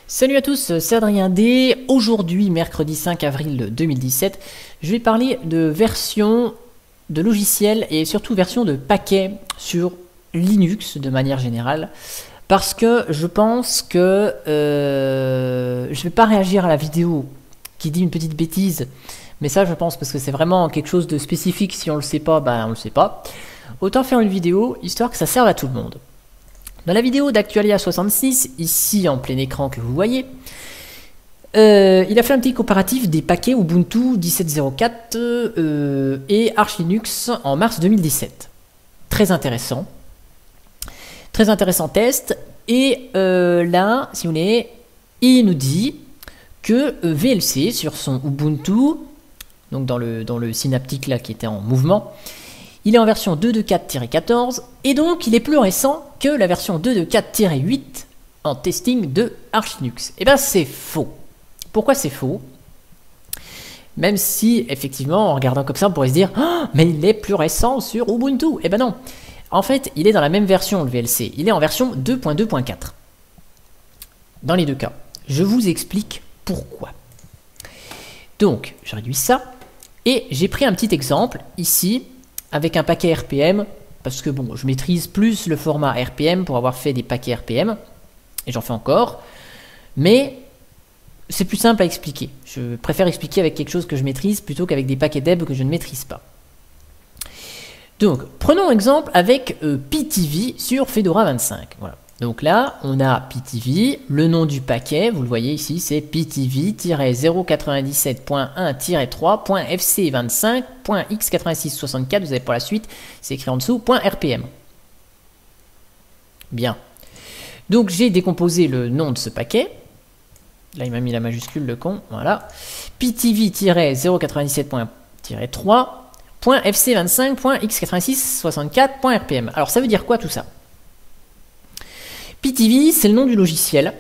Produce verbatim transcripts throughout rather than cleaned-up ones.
Salut à tous, c'est Adrien D. Aujourd'hui, mercredi cinq avril deux mille dix-sept, je vais parler de version de logiciels et surtout version de paquets sur Linux de manière générale. Parce que je pense que euh, je ne vais pas réagir à la vidéo qui dit une petite bêtise. Mais ça, je pense, parce que c'est vraiment quelque chose de spécifique. Si on ne le sait pas, ben on ne le sait pas. Autant faire une vidéo, histoire que ça serve à tout le monde. Dans la vidéo d'Actualia soixante-six, ici en plein écran que vous voyez, euh, il a fait un petit comparatif des paquets Ubuntu dix-sept zéro quatre euh, et Arch Linux en mars deux mille dix-sept. Très intéressant. Très intéressant test. Et euh, là, si vous voulez, il nous dit que euh, V L C sur son Ubuntu, donc dans le, dans le synaptique là qui était en mouvement, il est en version deux point deux point quatre tiret quatorze et donc il est plus récent que la version deux point deux point quatre tiret huit en testing de Arch Linux. Et bien c'est faux. Pourquoi c'est faux? Même si effectivement en regardant comme ça on pourrait se dire oh, mais il est plus récent sur Ubuntu. Et ben non. En fait il est dans la même version le V L C. Il est en version deux point deux point quatre. Dans les deux cas. Je vous explique pourquoi. Donc je réduis ça et j'ai pris un petit exemple ici avec un paquet R P M, parce que bon, je maîtrise plus le format R P M pour avoir fait des paquets R P M, et j'en fais encore, mais c'est plus simple à expliquer. Je préfère expliquer avec quelque chose que je maîtrise plutôt qu'avec des paquets deb que je ne maîtrise pas. Donc, prenons exemple avec euh, P T V sur Fedora vingt-cinq. Voilà. Donc là, on a P T V, le nom du paquet, vous le voyez ici, c'est P T V zéro quatre-vingt-dix-sept point un tiret trois point F C vingt-cinq point X quatre-vingt-six soixante-quatre, vous avez pour la suite, c'est écrit en dessous, .R P M. Bien. Donc j'ai décomposé le nom de ce paquet. Là, il m'a mis la majuscule, le con, voilà. P T V zéro quatre-vingt-dix-sept point trois point F C vingt-cinq point X quatre-vingt-six soixante-quatre point R P M. Alors ça veut dire quoi tout ça? P T V, c'est le nom du logiciel.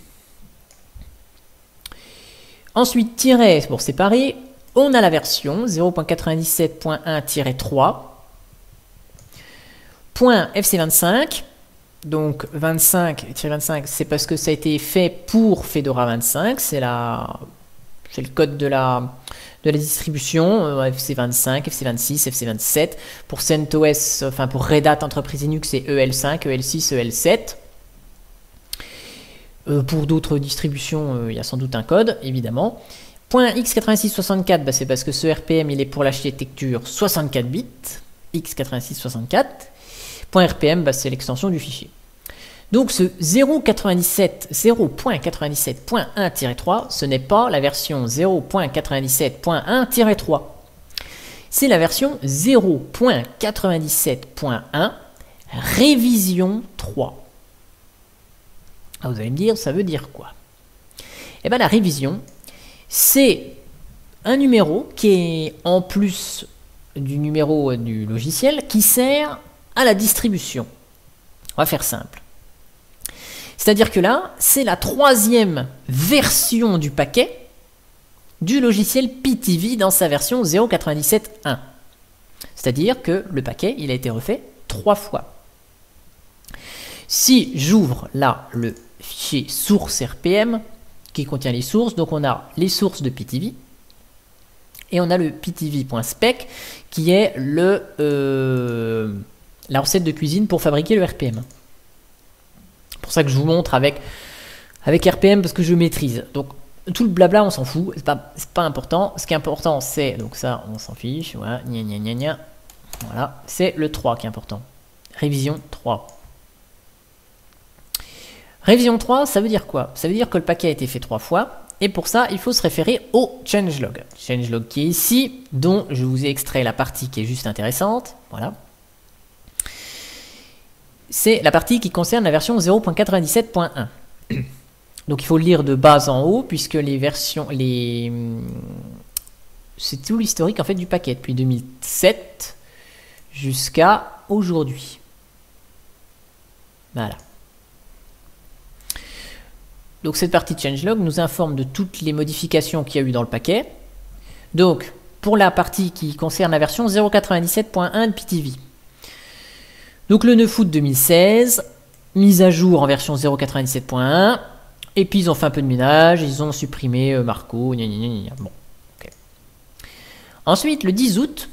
Ensuite, tiret, pour séparer, on a la version zéro point quatre-vingt-dix-sept point un tiret trois. Point F C vingt-cinq. Donc vingt-cinq, vingt-cinq, c'est parce que ça a été fait pour Fedora vingt-cinq. C'est la, c'est le code de la, de la distribution. F C vingt-cinq, F C vingt-six, F C vingt-sept. Pour CentOS, enfin pour Red Hat Entreprise Linux, c'est E L cinq, E L six, E L sept. Euh, pour d'autres distributions, euh, il y a sans doute un code, évidemment. Point X quatre-vingt-six soixante-quatre, bah, c'est parce que ce R P M, il est pour l'architecture soixante-quatre bits. X quatre-vingt-six soixante-quatre. Point R P M, bah, c'est l'extension du fichier. Donc ce zéro point quatre-vingt-dix-sept point un tiret trois, ce n'est pas la version zéro point quatre-vingt-dix-sept point un tiret trois. C'est la version zéro point quatre-vingt-dix-sept point un révision trois. Ah, vous allez me dire, ça veut dire quoi? Eh bien, la révision, c'est un numéro qui est en plus du numéro du logiciel qui sert à la distribution. On va faire simple. C'est-à-dire que là, c'est la troisième version du paquet du logiciel P T V dans sa version zéro point quatre-vingt-dix-sept point un. C'est-à-dire que le paquet, il a été refait trois fois. Si j'ouvre là le fichier source R P M qui contient les sources, donc on a les sources de P T V et on a le P T V.spec qui est le, euh, la recette de cuisine pour fabriquer le R P M. C'est pour ça que je vous montre avec, avec R P M parce que je maîtrise. Donc tout le blabla on s'en fout, c'est pas, c'est pas important. Ce qui est important c'est, donc ça on s'en fiche, voilà, gna gna gna gna. Voilà, c'est le trois qui est important. Révision trois. Révision trois, ça veut dire quoi? Ça veut dire que le paquet a été fait trois fois, et pour ça, il faut se référer au changelog. Changelog qui est ici, dont je vous ai extrait la partie qui est juste intéressante. Voilà. C'est la partie qui concerne la version zéro point quatre-vingt-dix-sept point un. Donc il faut le lire de bas en haut, puisque les versions... les c'est tout l'historique en fait du paquet, depuis deux mille sept jusqu'à aujourd'hui. Voilà. Donc cette partie de changelog nous informe de toutes les modifications qu'il y a eu dans le paquet. Donc pour la partie qui concerne la version zéro point quatre-vingt-dix-sept point un de P T V. Donc le neuf août deux mille seize, mise à jour en version zéro point quatre-vingt-dix-sept point un, Et puis ils ont fait un peu de ménage, ils ont supprimé euh, Marco, gna gna gna gna. Bon, okay. Ensuite, le dix août,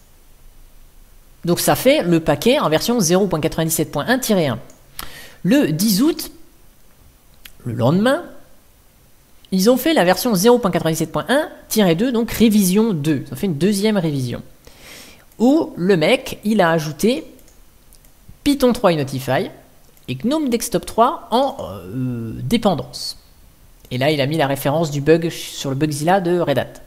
donc ça fait le paquet en version zéro point quatre-vingt-dix-sept point un tiret un. Le dix août, le lendemain, ils ont fait la version zéro point quatre-vingt-dix-sept point un tiret deux, donc révision deux. Ils ont fait une deuxième révision. Où le mec, il a ajouté Python trois et Notify et GNOME Desktop trois en euh, dépendance. Et là, il a mis la référence du bug sur le Bugzilla de Red Hat.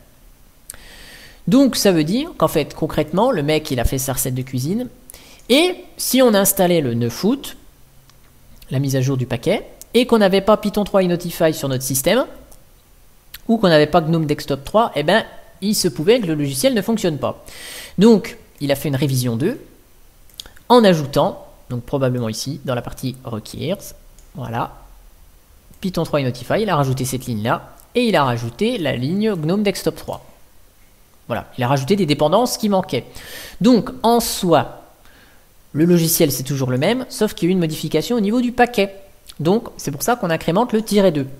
Donc, ça veut dire qu'en fait, concrètement, le mec, il a fait sa recette de cuisine. Et si on installait le neuf août, la mise à jour du paquet, et qu'on n'avait pas Python trois et Notify sur notre système, ou qu'on n'avait pas GNOME Desktop trois, eh ben, il se pouvait que le logiciel ne fonctionne pas. Donc, il a fait une révision deux, en ajoutant, donc probablement ici, dans la partie requires, voilà, Python trois et Notify, il a rajouté cette ligne-là, et il a rajouté la ligne GNOME Desktop trois. Voilà, il a rajouté des dépendances qui manquaient. Donc, en soi, le logiciel, c'est toujours le même, sauf qu'il y a eu une modification au niveau du paquet. Donc, c'est pour ça qu'on incrémente le tiret deux.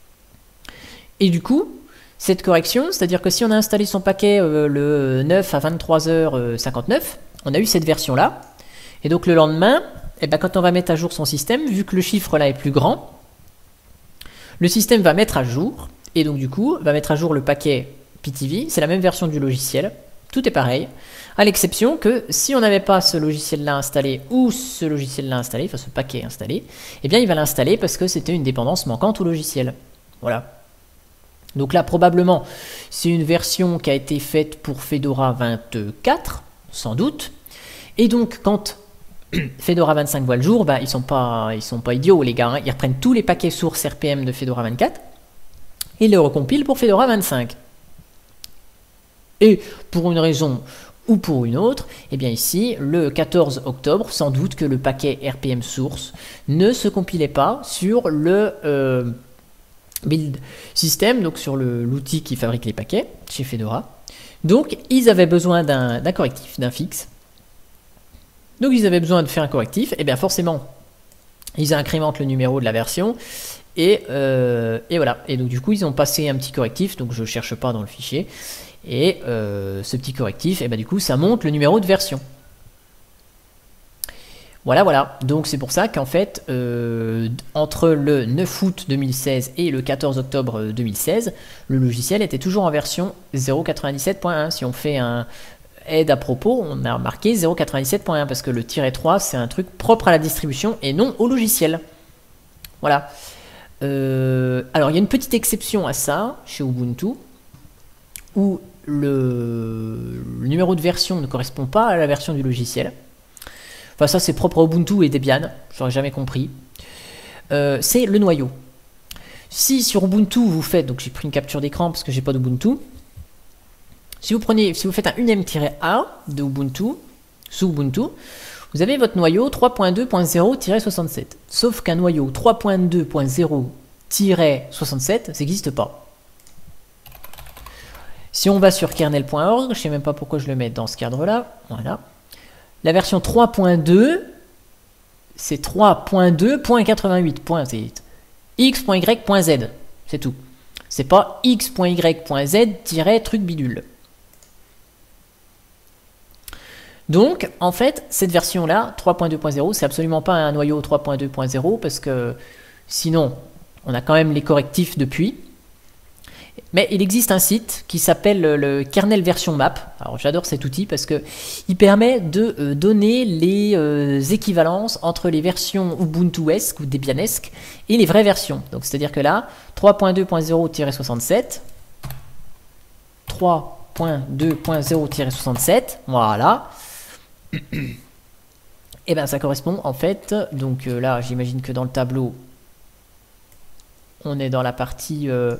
Et du coup, cette correction, c'est-à-dire que si on a installé son paquet euh, le neuf à vingt-trois heures cinquante-neuf, on a eu cette version-là. Et donc, le lendemain, eh ben, quand on va mettre à jour son système, vu que le chiffre là est plus grand, le système va mettre à jour, et donc du coup, va mettre à jour le paquet P T V, c'est la même version du logiciel, tout est pareil, à l'exception que si on n'avait pas ce logiciel-là installé ou ce logiciel-là installé, enfin ce paquet installé, eh bien il va l'installer parce que c'était une dépendance manquante au logiciel. Voilà. Donc là, probablement, c'est une version qui a été faite pour Fedora vingt-quatre, sans doute, et donc quand Fedora vingt-cinq voit le jour, bah, ils sont pas, ils sont pas idiots les gars, hein. Ils reprennent tous les paquets sources R P M de Fedora vingt-quatre et les recompilent pour Fedora vingt-cinq. Et pour une raison ou pour une autre, eh bien ici, le quatorze octobre, sans doute que le paquet R P M source ne se compilait pas sur le euh, build system, donc sur l'outil qui fabrique les paquets chez Fedora. Donc ils avaient besoin d'un correctif, d'un fixe. Donc ils avaient besoin de faire un correctif, et bien forcément, ils incrémentent le numéro de la version. Et, euh, et voilà. Et donc du coup, ils ont passé un petit correctif, donc je ne cherche pas dans le fichier. Et euh, ce petit correctif, et ben du coup, ça monte le numéro de version. Voilà, voilà. Donc c'est pour ça qu'en fait, euh, entre le neuf août deux mille seize et le quatorze octobre deux mille seize, le logiciel était toujours en version zéro point quatre-vingt-dix-sept point un. Si on fait un aide à propos, on a marqué zéro point quatre-vingt-dix-sept point un parce que le tiret trois, c'est un truc propre à la distribution et non au logiciel. Voilà. Euh, alors, il y a une petite exception à ça chez Ubuntu, où le, le numéro de version ne correspond pas à la version du logiciel. Enfin, ça, c'est propre à Ubuntu et Debian, j'aurais jamais compris. Euh, c'est le noyau. Si sur Ubuntu, vous faites, donc j'ai pris une capture d'écran parce que j'ai pas d'Ubuntu, si vous prenez, si vous faites un unem-a de Ubuntu, sous Ubuntu, vous avez votre noyau trois point deux point zéro tiret soixante-sept. Sauf qu'un noyau trois point deux point zéro tiret soixante-sept, ça n'existe pas. Si on va sur kernel point org, je ne sais même pas pourquoi je le mets dans ce cadre-là, voilà. La version trois point deux, c'est trois point deux point quatre-vingt-huit. C'est x point y point z, c'est tout. C'est pas x point y point z truc bidule. Donc, en fait, cette version-là, trois point deux point zéro, c'est absolument pas un noyau trois point deux point zéro parce que sinon, on a quand même les correctifs depuis. Mais il existe un site qui s'appelle le kernel version map. Alors, j'adore cet outil parce que il permet de euh, donner les euh, équivalences entre les versions Ubuntuesques ou Debianesques et les vraies versions. Donc, c'est-à-dire que là, trois point deux point zéro tiret soixante-sept, trois point deux point zéro tiret soixante-sept, voilà. Et bien ça correspond en fait, donc euh, là j'imagine que dans le tableau on est dans la partie euh,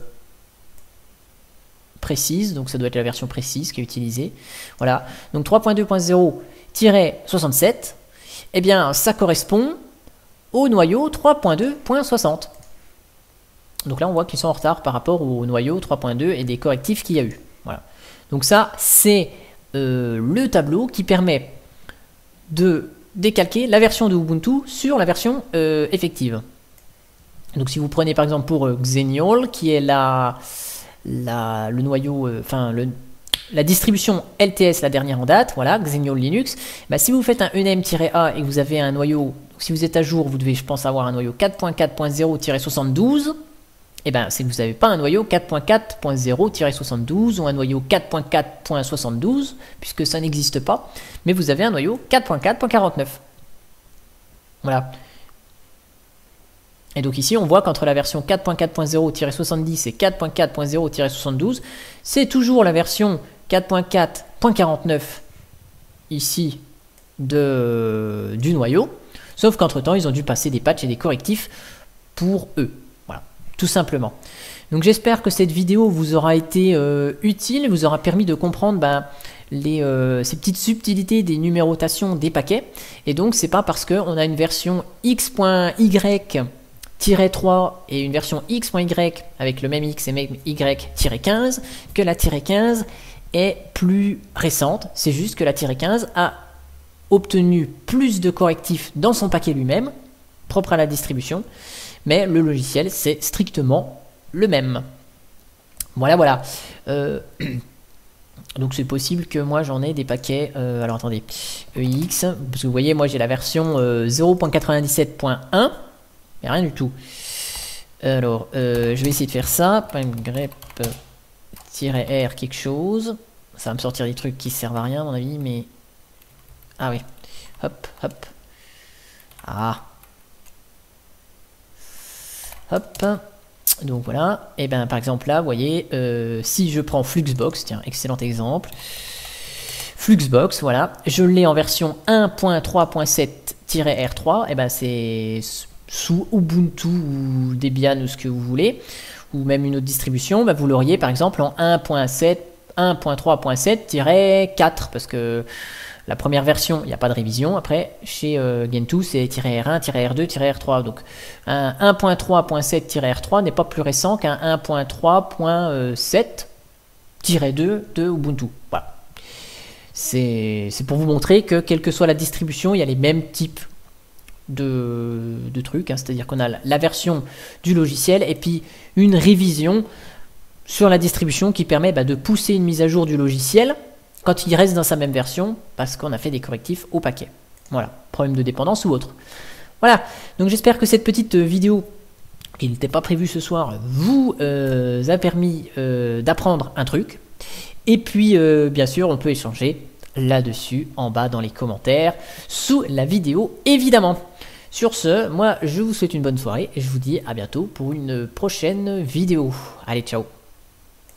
précise, donc ça doit être la version précise qui est utilisée. Voilà, donc trois point deux point zéro tiret soixante-sept, et bien ça correspond au noyau trois point deux point soixante. Donc là on voit qu'ils sont en retard par rapport au noyau trois point deux et des correctifs qu'il y a eu. Voilà, donc ça c'est euh, le tableau qui permet de décalquer la version de Ubuntu sur la version euh, effective. Donc si vous prenez par exemple pour euh, Xenial, qui est la, la, le noyau, euh, enfin le, la distribution L T S, la dernière en date, voilà, Xenial Linux, bah, si vous faites un E N M-A et que vous avez un noyau, si vous êtes à jour, vous devez, je pense, avoir un noyau quatre point quatre point zéro tiret soixante-douze, et bien si vous n'avez pas un noyau quatre point quatre point zéro tiret soixante-douze ou un noyau quatre point quatre point soixante-douze, puisque ça n'existe pas, mais vous avez un noyau quatre point quatre point quarante-neuf. Voilà. Et donc ici, on voit qu'entre la version quatre point quatre point zéro tiret soixante-dix et quatre point quatre point zéro tiret soixante-douze, c'est toujours la version quatre point quatre point quarante-neuf ici de, du noyau, sauf qu'entre-temps, ils ont dû passer des patchs et des correctifs pour eux. Voilà, tout simplement. Donc j'espère que cette vidéo vous aura été euh, utile, vous aura permis de comprendre ben, les, euh, ces petites subtilités des numérotations des paquets. Et donc, c'est pas parce qu'on a une version X.Y trois et une version X.Y avec le même X et même Y quinze que la quinze est plus récente. C'est juste que la quinze a obtenu plus de correctifs dans son paquet lui-même, propre à la distribution, mais le logiciel c'est strictement le même. Voilà, voilà. Euh, donc c'est possible que moi j'en ai des paquets, euh, alors attendez, E X, parce que vous voyez moi j'ai la version euh, zéro point quatre-vingt-dix-sept point un, mais rien du tout. Alors, euh, je vais essayer de faire ça. grep-r quelque chose. Ça va me sortir des trucs qui servent à rien, à mon avis, mais... Ah oui. Hop, hop. Ah. Hop. Donc voilà. Et bien, par exemple, là, vous voyez, euh, si je prends Fluxbox, tiens, excellent exemple. Fluxbox, voilà. Je l'ai en version un point trois point sept tiret R trois. Et ben, c'est... sous Ubuntu ou Debian ou ce que vous voulez, ou même une autre distribution, bah vous l'auriez par exemple en un point trois point sept tiret quatre, parce que la première version, il n'y a pas de révision. Après, chez euh, Gentoo, c'est -R un, -R deux, -R trois. Donc, un un point trois point sept tiret R trois n'est pas plus récent qu'un un point trois point sept tiret deux de Ubuntu. Voilà. C'est pour vous montrer que, quelle que soit la distribution, il y a les mêmes types De, de trucs, hein. C'est-à-dire qu'on a la version du logiciel et puis une révision sur la distribution qui permet bah, de pousser une mise à jour du logiciel quand il reste dans sa même version parce qu'on a fait des correctifs au paquet. Voilà, problème de dépendance ou autre. Voilà, donc j'espère que cette petite vidéo qui n'était pas prévue ce soir vous euh, a permis euh, d'apprendre un truc. Et puis euh, bien sûr on peut échanger là-dessus en bas dans les commentaires sous la vidéo évidemment. Sur ce, moi je vous souhaite une bonne soirée et je vous dis à bientôt pour une prochaine vidéo. Allez, ciao!